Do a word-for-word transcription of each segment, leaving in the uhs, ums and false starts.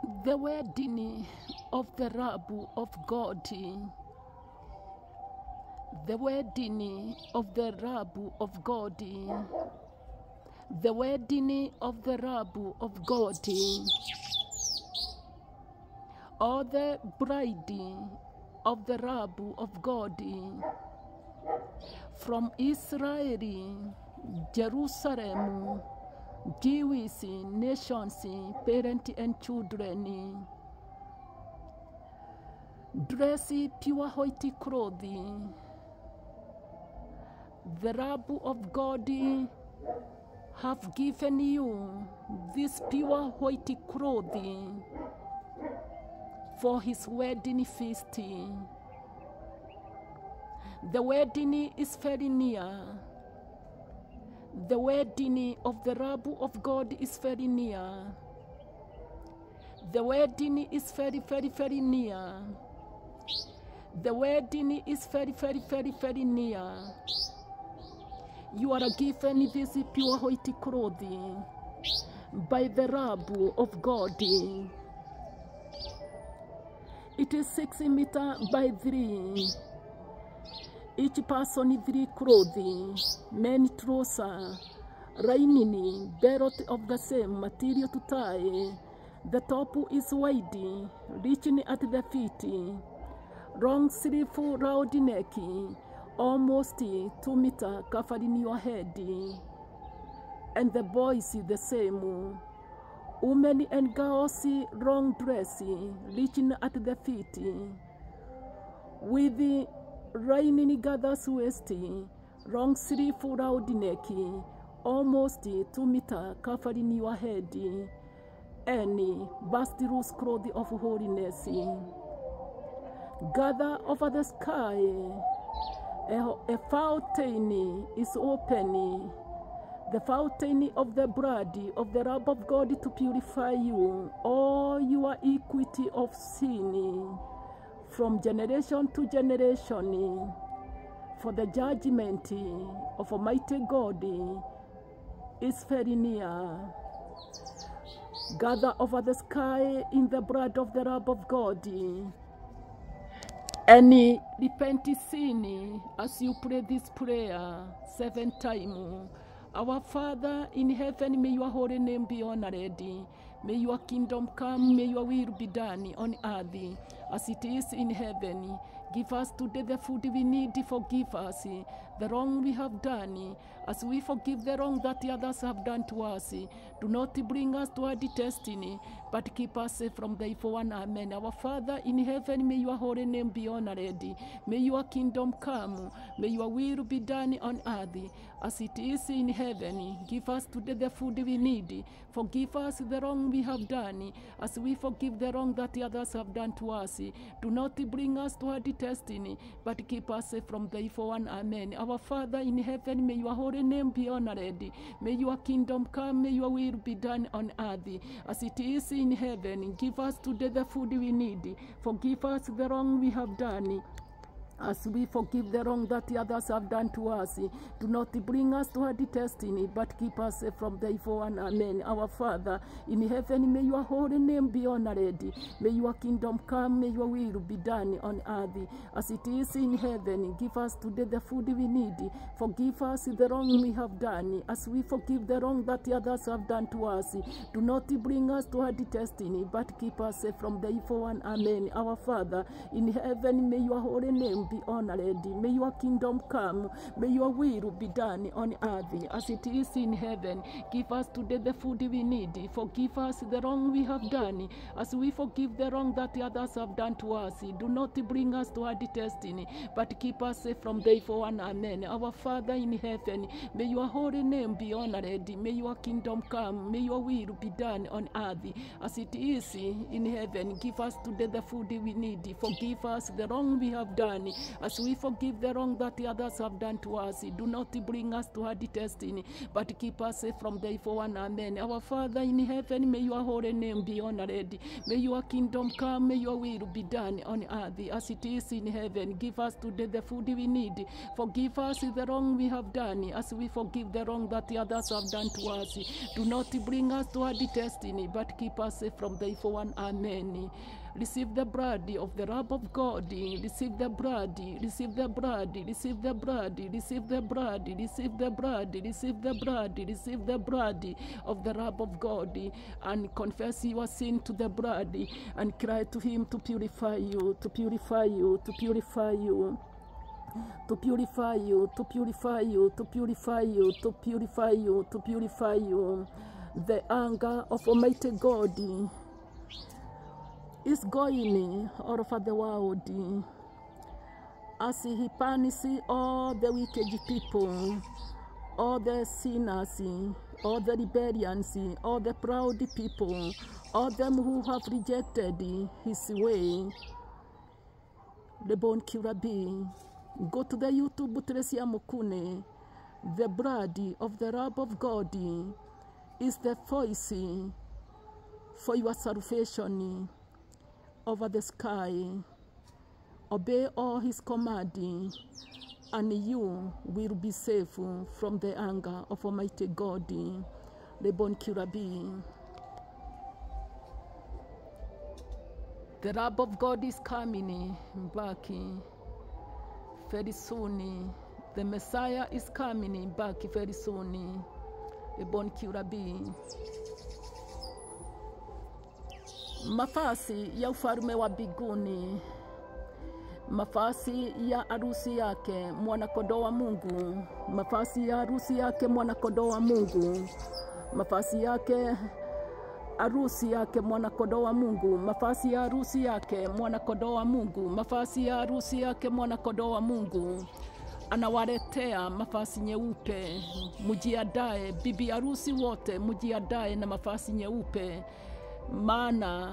The wedding of the Lamb of God. The wedding of the Lamb of God. The wedding of the Lamb of God. Or the bride of the Lamb of God. From Israel, Jerusalem, Jewish nations, parents and children, dress pure white clothing. The Lamb of God have given you this pure white clothing for his wedding feast. The wedding is very near. The wedding of the Lamb of God is very near. The wedding is very, very, very near. The wedding is very, very, very, very near. You are given this pure white clothing by the Lamb of God. It is six meters by three. Each person three clothing, men trousers, lining, belt of the same material to tie. The top is wide, reaching at the feet. Long sleeve, round neck, almost two meters covering your head. And the boys the same. Women and girls long dress, reaching at the feet. With the lining gathers waist, long sleeve, round neck, almost two meters covering your head, and bust loose clothes of holiness. Gather over the sky, a, a fountain is open, the fountain of the blood of the Lamb of God to purify you, all your iniquity of sin, from generation to generation, for the judgment of Almighty God is very near. Gather over the sky in the blood of the Lamb of God, and repent sin as you pray this prayer seven times. Our Father in heaven, may your holy name be honored. May your kingdom come, may your will be done on earth as it is in heaven. Give us today the food we need. Forgive us the wrong we have done, as we forgive the wrong that the others have done to us. Do not bring us to our destiny, but keep us safe from the evil one. Amen. Our Father in heaven, may your holy name be honored. May your kingdom come, may your will be done on earth as it is in heaven. Give us today the food we need. Forgive us the wrong we have done, as we forgive the wrong that the others have done to us. Do not bring us to our destiny, but keep us safe from the evil one. Amen. Our Father in heaven, may your holy name be honored. May your kingdom come, may your will be done on earth as it is in heaven. Give us today the food we need. Forgive us the wrong we have done, as we forgive the wrong that the others have done to us. Do not bring us to our destiny, but keep us safe from the evil one. Amen. Our Father in heaven, may your holy name be honored. May your kingdom come, may your will be done on earth as it is in heaven. Give us today the food we need. Forgive us the wrong we have done, as we forgive the wrong that the others have done to us. Do not bring us to our destiny, but keep us safe from the evil one. Amen. Our Father in heaven, may your holy name be honored. May your kingdom come, may your will be done on earth as it is in heaven. Give us today the food we need. Forgive us the wrong we have done, as we forgive the wrong that the others have done to us. Do not bring us to our destiny, but keep us safe from the evil one. Amen. Our Father in heaven, may your holy name be honored. May your kingdom come, may your will be done on earth as it is in heaven. Give us today the food we need. Forgive us the wrong we have done, as we forgive the wrong that the others have done to us. Do not bring us to hard destiny, but keep us safe from the evil one. Amen. Our Father in heaven, may your holy name be honored. May your kingdom come, may your will be done on earth as it is in heaven. Give us today the food we need. Forgive us the wrong we have done, as we forgive the wrong that the others have done to us. Do not bring us to hard destiny, but keep us safe from the evil one. Amen. Receive the blood of the Lamb of God. Receive the blood. Receive the blood. Receive the blood. Receive the blood. Receive the blood. Receive the blood. Receive the blood of the Lamb of God, and confess your sin to the blood, and cry to Him to purify you, to purify you, to purify you. To purify you, to purify you, to purify you, to purify you, to purify you. The anger of Almighty God is going all over the world as He punishes all the wicked people, all the sinners, all the rebellions, all the proud people, all them who have rejected His way. Lebon Kirabi. Go to the YouTube Teresia Mukune. The blood of the Lamb of God is the voice for your salvation over the sky. Obey all His command, and you will be safe from the anger of Almighty God. Lebon Kirabi. The Lamb of God is coming back very soon. The Messiah is coming back very soon. Lebon Kirabi. Mafasi ya ufalme wa mbinguni, mafasi ya harusi yake mwana kondoo wa Mungu, mafasi ya harusi yake mwana kondoo wa Mungu, mafasi yake harusi yake mwana kondoo wa Mungu, mafasi ya harusi yake mwana kondoo wa Mungu, mafasi ya harusi yake mwana kondoo wa Mungu. Anawaletea mafasi nyeupe, mujiandae. Bibi harusi wote mujiandae na mafasi nyeupe, maana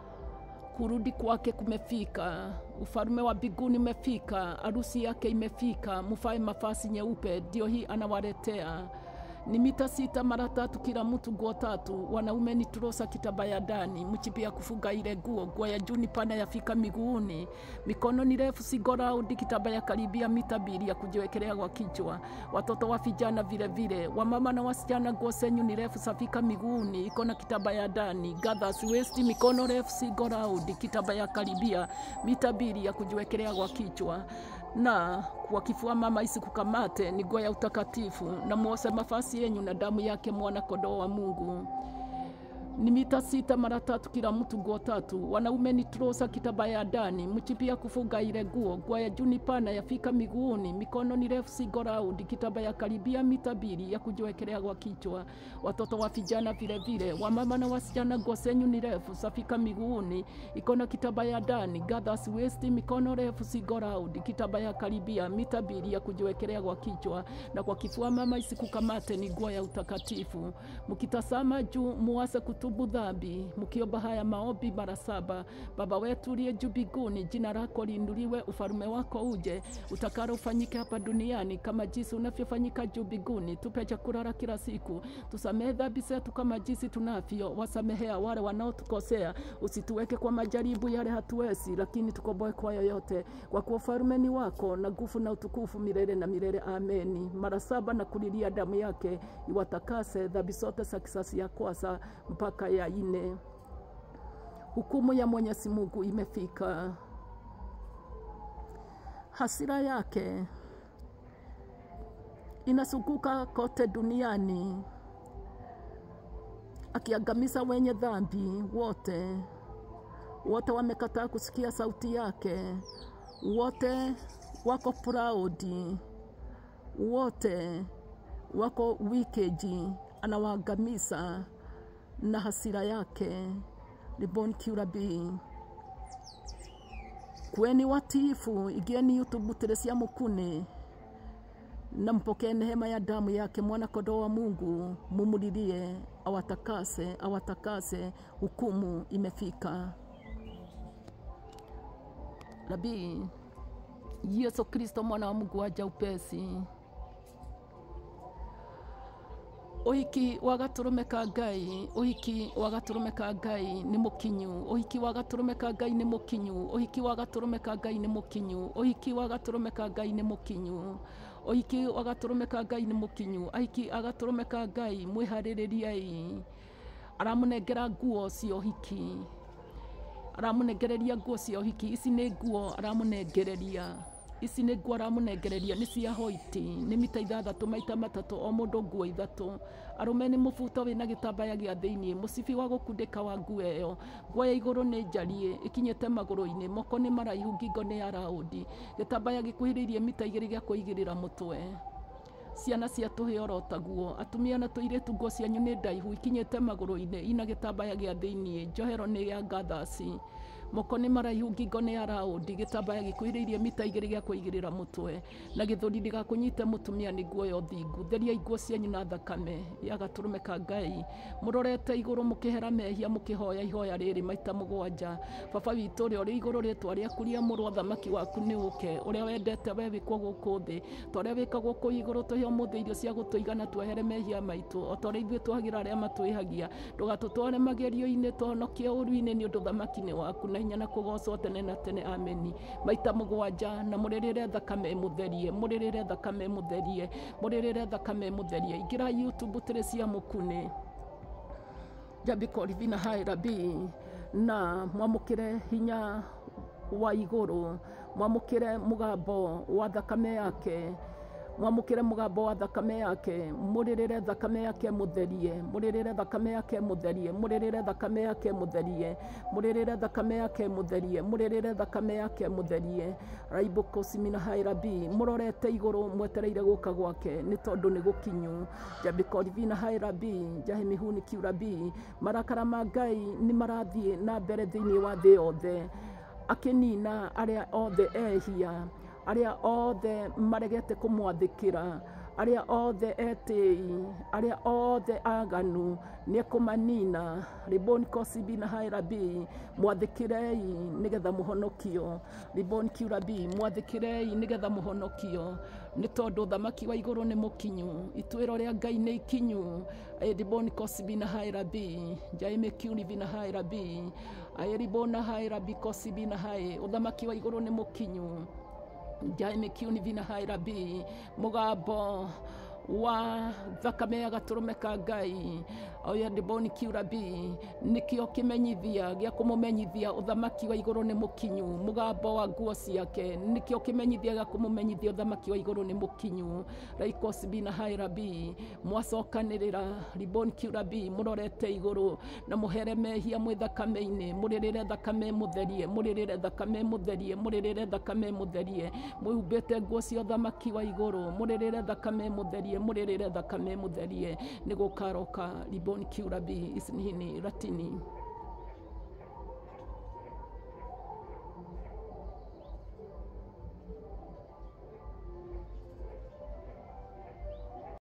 kurudi kwake kumefika. Ufalme wa mbinguni umefika, harusi yake imefika. Mufae mafasi nyeupe, ndio hii anawaletea. Ni mita sita mara tatu kila mtu, nguo tatu. Wanaume ni turosa kitabaya ndani, mchipia kufuga ile nguo. Nguo ya juu ni pana yafika miguuni, mikono ni refu sigoraudi, kitabaya karibia mita mbili ya kujiwekelea kwa kichwa. Watoto wa vijana vile vile, wamama na wasichana, nguo zenyu ni refu safika miguuni, iko na kitabaya ndani. Gathers waist, mikono refu sigoraudi, kitabaya karibia mita mbili ya kujiwekelea kwa kichwa. Na kwa kifua mama isikukamate, ni nguo ya utakatifu, na muoshe mafasi yenyu na damu yake mwana kondoo wa Mungu. Ni mita sita mara tatu kila mtu, nguo tatu. Wanaume ni trosa kitabaya ndani, mchipia kufuga ile nguo. Nguo ya juu ni pana yafika miguuni, mikono ni refu sigoraudi, kitabaya karibia mita mbili ya kujiwekelea kwa kichwa. Watoto wa vijana vile vile, wamama na wasichana, nguo zenyu ni refu safika miguuni, iko na kitabaya ndani. Gathers waist, mikono refu sigoraudi, kitabaya karibia mita mbili ya kujiwekelea kwa kichwa. Na kwa kifua mama isikukamate, ni nguo ya utakatifu. Mkitazama juu muase kutu dhambi, mukiomba haya maombi mara saba. Baba wetu uliye juu mbinguni, jina lako liinuliwe, ufalme wako uje, utakalo ufanyike hapa duniani kama jinsi unavyofanyika juu mbinguni. Tupe chakula kila siku, tusamehe dhambi zetu kama jinsi tunavyo wasamehea wale wanaotukosea, usituweke kwa majaribu yale hatuwezi, lakini tukomboe kwa yoyote, kwa kuwa ufalme ni wako na nguvu na utukufu milele na milele. Ameni. Mara saba na kulilia damu yake iwatakase dhambi zote za kisasi ya kwanza mpaka ya ine. Hukumu ya Mwenyezi Mungu imefika. Hasira yake inasukuka kote duniani, akiangamiza wenye dhambi wote. Wote wamekataa kusikia sauti yake, wote wako proud, wote wako wicked. Anawaangamiza na hasira yake. Lebon Kirabi. Kweni watifu, igieni YouTube Teresia Mukune, na mpokee neema ya damu yake mwana kondoo wa Mungu. Mumulilie awatakase, awatakase. Hukumu imefika. Nabii Yesu Kristo mwana wa Mungu aja upesi. Uhiki wa gaturume ka Ngai, uhiki wa gaturume ka Ngai ni mukinyu, uhiki wa gaturume ka Ngai ni mukinyu, uhiki wa gaturume ka Ngai ni mukinyu, uhiki wa gaturume ka Ngai ni mukinyu, uhiki wa gaturume ka Ngai ni mukinyu, ahiki agaturume ka Ngai mwihaririai. Aramunengera nguo cia uhiki, aramunengereria nguo cia uhiki, ici ni nguo aramunengereria. Ici nĩ nguo aramunengereria nĩ cia hoiti, nĩ mita ithathatũ maita matatũ o mũndũ nguo ithatũ. Arũme nĩ mũbuto wĩna gĩtambaya gĩa thĩinĩ, mũcibi wa gũkundĩka wa nguo ĩyo. Nguo ya igũrũ nĩ njariĩ ĩkinyĩte magũrũ-inĩ, moko nĩ maraihu, ngingo nĩ ya raundi. Gĩtambaya gĩkuhĩrĩirie mita igĩrĩ gĩa kũigĩrĩra mũtwe. Ciana cia tũhĩ oro taguo, atumia na tũirĩtu nguo cianyu nĩ ndaihu ikinyĩte magũrũ-inĩ, ina gĩtambaya gĩa thĩinĩ, njohero nĩ ya gathasi. Moko nĩ maraihu, ngingo nĩ ya raundi, gĩtambaya gĩkuhĩrĩirie mita igĩrĩ gĩa kũigĩrĩra mũtwe, na gĩthũri ndĩgakũnyite mũtumia nĩ nguoya thingu. Theriai nguo cianyu na thakame ya gaturume ka Ngai, mũrorete igũrũ mũkĩhera mehia mũkĩhoya ihoya rĩrĩ maita mũgwanja. Baba witũ ũrĩa ũrĩ igũrũ rĩtwa rĩaku rĩamũrwo, thamaki waku nĩ ũke, ũrĩa wendete we wĩkwo gũkũ thĩ, ta ũrĩa wĩkagwo kũu igũrũ. Tũhe ũmũthĩ irio cia gũtũigana, twehere mehia maitũ o ta ũrĩa ithuĩ twagĩra arĩa matwĩhagia, ndũgatũtware magerio-inĩ, tũhonokie ũũru-inĩ, nĩ ũndũ thamaki nĩ waku na hinya na kũgocwo tene na tene, ameni. Maita mũgwanja, na mũrĩrĩre thakame mũtherie, mũrĩrĩre thakame mũtherie, mũrĩrĩre thakame mũtherie. Ingĩra YouTube tĩrĩ cia mũkune Jabiko Livina Hai Rabi, na mwamũkĩre hinya wa igũrũ, mwamũkĩre mũgambo wa thakame yake, mwamũkĩre mũgambo wa thakame yake, mũrĩrĩre thakame yake mũtherie, mũrĩrĩre thakame yake mũtherie, mũrĩrĩre thakame yake mũtherie, mũrĩrĩre thakame yake mũtherie, mũrĩrĩre thakame yake mũtherie. Raiboko Simina Hai Rabi, mũrorete igũrũ mwetereire gũka gwake, nĩ tondũ nĩ gũkinyu. Jabiko Livina Hai Rabi, Jahe Mihuni Kiu Rabi, marakara ma Ngai nĩ marathiĩ na mbere thĩinĩ wa thĩ yothe, akĩnina arĩa othe ehia, arĩa othe maregete kũmwathĩkĩra, arĩa othe etĩi, arĩa othe aganu, nĩ kũmanina. Riboni Kosibina Hai Rabi, mwathĩkĩrei nĩgetha mũhonokio. Riboni Kiu Rabi, mwathĩkĩrei nĩgetha mũhonokio, nĩ tondũ thamaki wa igũrũ nĩ mũkinyu, ituĩro rĩa Ngai nĩ ikinyu. Riboni Kosibina Hai Rabi, Jaime Kiu Livina Hai Rabi, Ribona Hai Rabi Kosibina Hai, uthamaki wa igũrũ nĩ mũkinyu. Jaime Kiu Livina Hai Rabi, mũgambo wa thakame ya gaturume ka Ngai, oya Riboni Kiu Rabi, nikio kimenyithia gĩa kũmũmenyithia uthamaki wa igũrũ nĩ mũkinyu. Mũgambo wa nguo ciake nikio kimenyithia gĩa kũmũmenyithia uthamaki wa igũrũ nĩ mũkinyu. Raiko Sibina Hai Rabi, mwacokanĩrĩra Riboni Kiu Rabi, mũrorete igũrũ na mũhere mehia mwĩ thakame-inĩ, mũrĩrĩre thakame mũtherie, mũrĩrĩre thakame mũtherie, mũrĩrĩre thakame mũtherie, mwĩhumbĩte nguo cia uthamaki wa igũrũ, mũrĩrĩre thakame mũtherie, mũrĩrĩre thakame mũtherie, nĩ gũkaroka. Riboni Kiu Rabi, Isnihini Ratini.